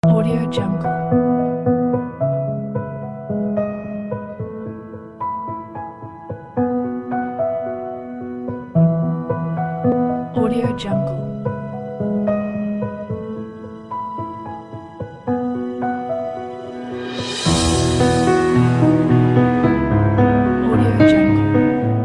Audio Jungle. Audio Jungle. Audio Jungle.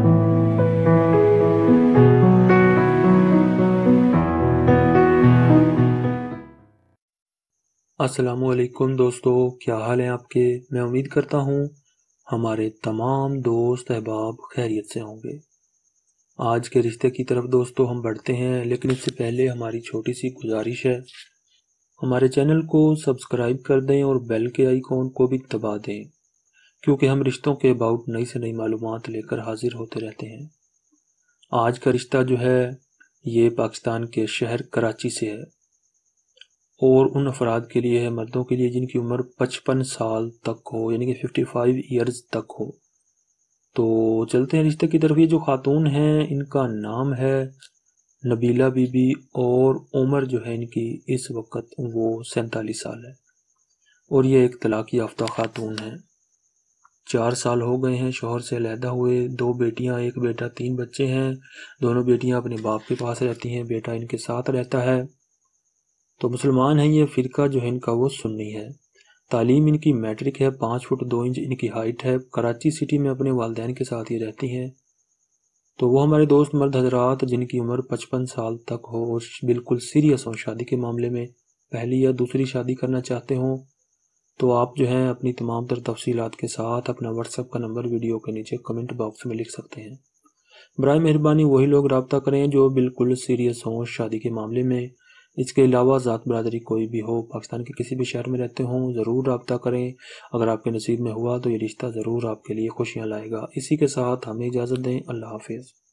السلام دوستو، کیا حال ہیں آپ کے؟ میں امید کرتا ہوں ہمارے تمام دوست احباب خیریت سے ہوں گے۔ آج کے رشتے کی طرف دوستو ہم بڑھتے ہیں، لیکن اس سے پہلے ہماری چھوٹی سی گزارش ہے، ہمارے چینل کو سبسکرائب کر دیں اور بیل کے آئیکن کو بھی دبا دیں، کیونکہ ہم رشتوں کے اباؤٹ نئی سے نئی معلومات لے کر حاضر ہوتے رہتے ہیں۔ آج کا رشتہ جو ہے یہ پاکستان کے شہر کراچی سے ہے، اور ان افراد کے لیے ہے، مردوں کے لیے جن کی عمر 55 سال تک ہو، یعنی کہ 55 ایئرز تک ہو۔ تو چلتے ہیں رشتے کی طرف۔ یہ جو خاتون ہیں ان کا نام ہے نبیلہ بی بی، اور عمر جو ہے ان کی اس وقت وہ 47 سال ہے، اور یہ ایک طلاق یافتہ خاتون ہیں۔ 4 سال ہو گئے ہیں شوہر سے علیحدہ ہوئے، 2 بیٹیاں 1 بیٹا، 3 بچے ہیں۔ دونوں بیٹیاں اپنے باپ کے پاس رہتی ہیں، بیٹا ان کے ساتھ رہتا ہے۔ تو مسلمان ہیں، یہ فرقہ جو ہے ان کا وہ سنی ہے۔ تعلیم ان کی میٹرک ہے، 5 فٹ 2 انچ ان کی ہائٹ ہے۔ کراچی سٹی میں اپنے والدین کے ساتھ یہ رہتی ہیں۔ تو وہ ہمارے دوست مرد حضرات جن کی عمر 55 سال تک ہو اور بالکل سیریس ہوں شادی کے معاملے میں، پہلی یا دوسری شادی کرنا چاہتے ہوں، تو آپ جو ہیں اپنی تمام تر تفصیلات کے ساتھ اپنا واٹس ایپ کا نمبر ویڈیو کے نیچے کمنٹ باکس میں لکھ سکتے ہیں۔ برائے مہربانی وہی لوگ رابطہ کریں جو بالکل سیریس ہوں شادی کے معاملے میں۔ اس کے علاوہ ذات برادری کوئی بھی ہو، پاکستان کے کسی بھی شہر میں رہتے ہوں، ضرور رابطہ کریں۔ اگر آپ کے نصیب میں ہوا تو یہ رشتہ ضرور آپ کے لیے خوشیاں لائے گا۔ اسی کے ساتھ ہمیں اجازت دیں، اللہ حافظ۔